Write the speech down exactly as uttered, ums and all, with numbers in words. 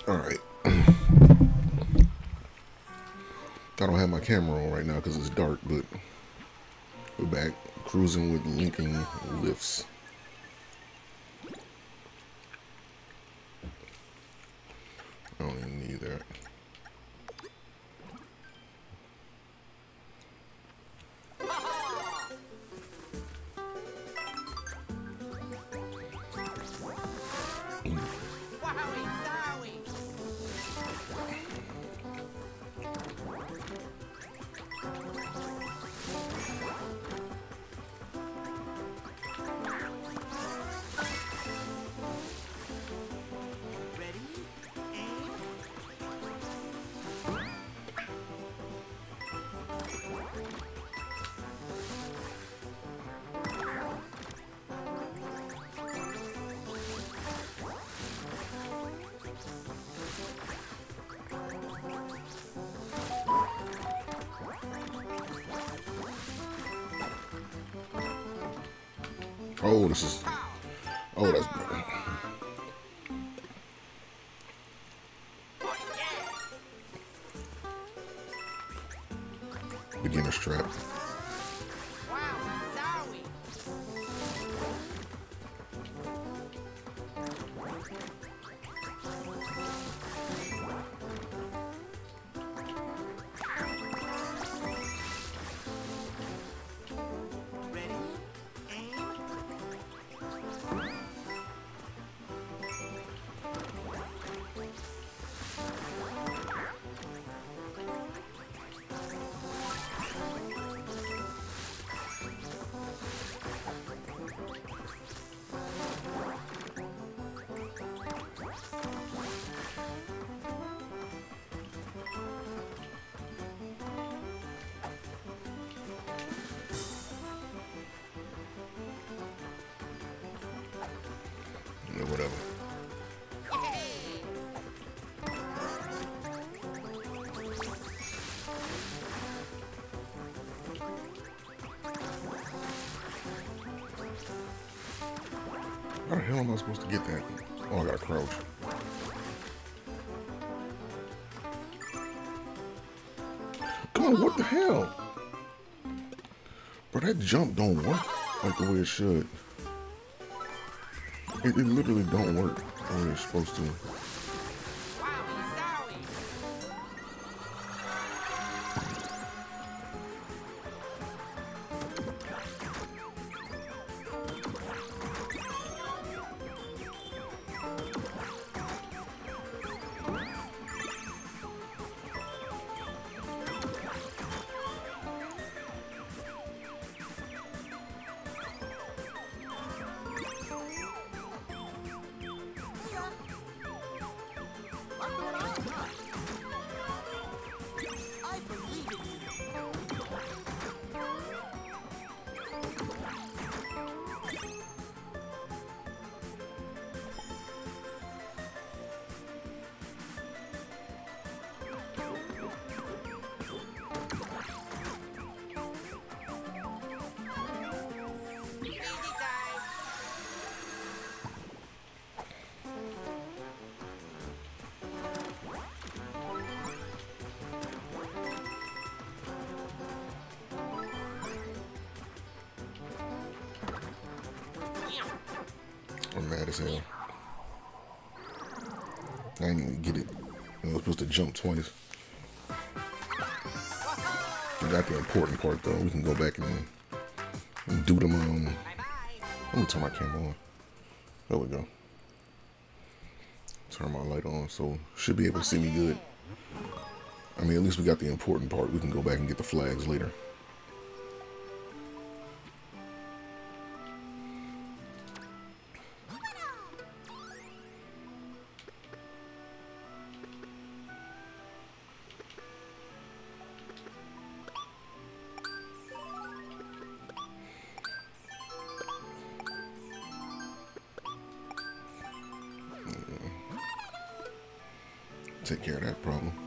Alright. I don't have my camera on right now because it's dark, but we're back cruising with Lincoln Lifts. I don't even need that. Oh, this is. Oh, that's better. Beginner's trap. Yeah, whatever. How the hell am I supposed to get that? Oh, I gotta crouch. Come on, what the hell? Bro, that jump don't work like the way it should. It, it literally don't work the way it's supposed to. I'm mad as hell. I didn't even get it. I was supposed to jump twice. We got the important part though. We can go back and, and do them. Um, let me turn my camera on. There we go. Turn my light on, so should be able to see me good. I mean, at least we got the important part. We can go back and get the flags later. Take care of that problem.